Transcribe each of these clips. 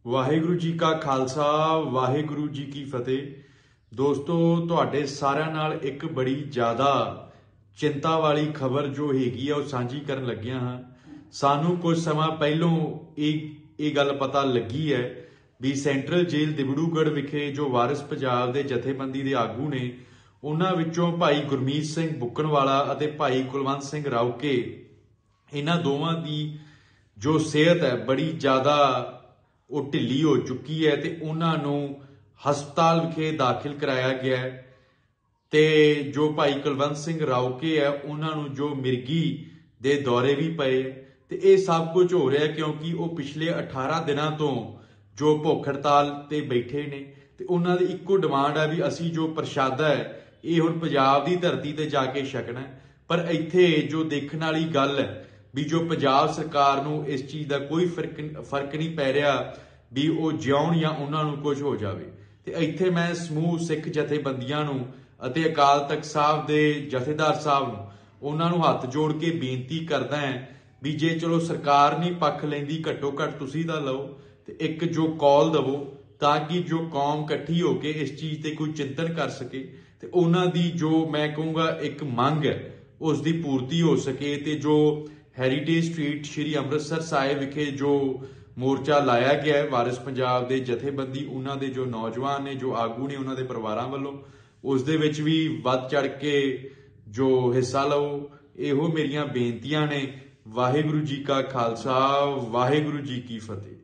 वाहिगुरु जी का खालसा वाहिगुरु जी की फतेह। दोस्तों तुहाडे सारिਆਂ ਨਾਲ एक बड़ी ज़्यादा चिंता वाली खबर जो हैगी आ सांझी करन लग्गिया हाँ। सानू कुछ समा पहलों ये गल पता लगी है भी सेंट्रल जेल डिब्रूगढ़ विखे जो वारिस पंजाब दे जथेबंदी दे आगू ने उन्हां विचों भाई गुरमीत सिंह बुक्कणवाला अते भाई कुलवंत सिंह राउके इन्हां दोवां दी जो सेहत है बड़ी ज़्यादा वो ढिली हो चुकी है ते उन्हां नूं हस्पताल विखे दाखिल कराया गया है। ते जो भाई कुलवंत सिंह राउके है उन्हां नूं जो मिर्गी दे दौरे भी पए ते ये सब कुछ हो रहा है क्योंकि वो पिछले 18 दिनों तो जो भुख हड़ताल ते बैठे ने ते उन्हां दी इक्को डिमांड है भी असी जो प्रशादा है ये हुण पंजाब दी धरती ते जाके छकना है। पर इत्थे जो देखने वाली गल है भी जो पंजाब सरकार नूं इस चीज़ का कोई फर्क नहीं पै रहा भी वो जिउण या उन्हां नूं कुछ हो जाए। तो इत्थे मैं समूह सिख जथेबंदियां नूं अते अकाल तख्त साहब दे जथेदार साहब नूं उन्हां नूं हत्थ जोड़ के बेनती करदा है भी जे चलो सरकार नहीं पक्ष लैंदी घट्टो घट्ट तुसीं तां लओ ते एक जो कॉल दवो ताकि जो कौम इकट्ठी होके इस चीज़ ते कोई चिंतन कर सके ते उन्हां दी जो मैं कहूँगा एक मंग है उसकी पूर्ति हो सके। ते जो हैरीटेज स्ट्रीट श्री अमृतसर साहिब विखे जो मोर्चा लाया गया है वारिस पंजाब दे जथेबंदी उन्हां दे जो नौजवान ने जो आगू ने उन्हां दे परिवारां वल्लों उस दे विच भी वध चढ़ के जो हिस्सा लओ। इहो मेरियां बेनतियां ने। वाहिगुरु जी का खालसा वाहिगुरु जी की फतेह।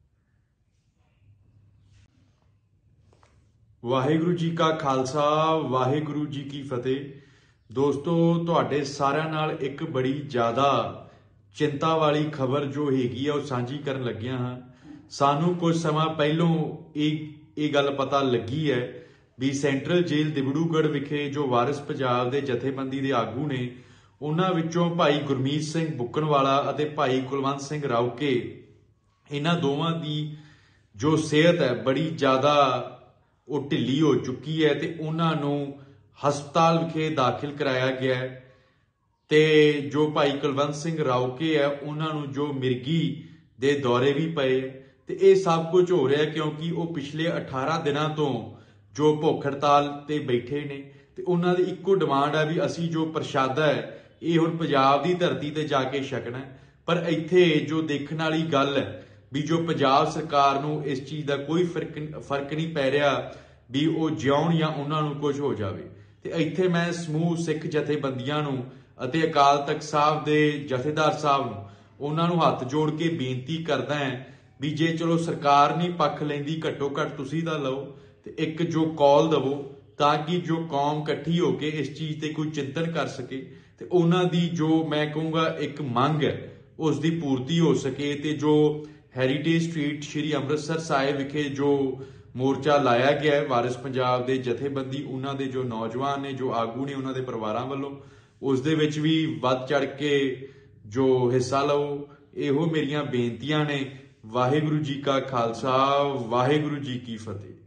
वाहिगुरु जी का खालसा वाहिगुरु जी की फतेह। दोस्तों तुहाडे सारिਆਂ ਨਾਲ एक बड़ी ज़्यादा चिंता वाली खबर जो हैगी आ सांझी करन लग्गिया हाँ। सानू कुछ समा पहलों ये गल पता लगी है भी सेंट्रल जेल डिब्रूगढ़ विखे जो वारिस पंजाब दे जथेबंदी दे आगू ने उन्हां विचों भाई गुरमीत सिंह बुक्कणवाला अते भाई कुलवंत सिंह राउके इन्हां दोवां दी जो सेहत है बड़ी ज़्यादा वो ढिली हो चुकी है ते उन्हां नूं हस्पताल विखे दाखिल कराया गया है। ते जो भाई कुलवंत सिंह राउके है उन्हां नूं जो मिर्गी दे दौरे भी पए ते ये सब कुछ हो रहा है क्योंकि वो पिछले 18 दिनों तो जो भुख हड़ताल ते बैठे ने ते उन्हां दी इक्को डिमांड है भी असी जो प्रशादा है ये हुण पंजाब दी धरती ते जाके छकना है। पर इत्थे जो देखने वाली गल है भी जो पंजाब सरकार नूं इस चीज़ का कोई फर्क नहीं पै रहा भी वो जिउण या उन्हां नूं कुछ हो जाए। तो इत्थे मैं समूह सिख जथेबंदियां नूं अते अकाल तख्त साहब दे जथेदार साहब नूं उन्हां नूं हत्थ जोड़ के बेनती करदा है भी जे चलो सरकार नहीं पक्ष लैंदी घट्टो घट्ट तुसीं तां लओ ते एक जो कॉल दवो ताकि जो कौम इकट्ठी होके इस चीज़ ते कोई चिंतन कर सके ते उन्हां दी जो मैं कहूँगा एक मंग है उसकी पूर्ति हो सके। ते जो हैरीटेज स्ट्रीट श्री अमृतसर साहिब विखे जो मोर्चा लाया गया है वारिस पंजाब दे जथेबंदी उन्हां दे जो नौजवान ने जो आगू ने उन्हां दे परिवारां वल्लों उस दे विच भी वध चढ़ के जो हिस्सा लओ। इहो मेरियां बेनतियां ने। वाहिगुरु जी का खालसा वाहिगुरु जी की फतेह।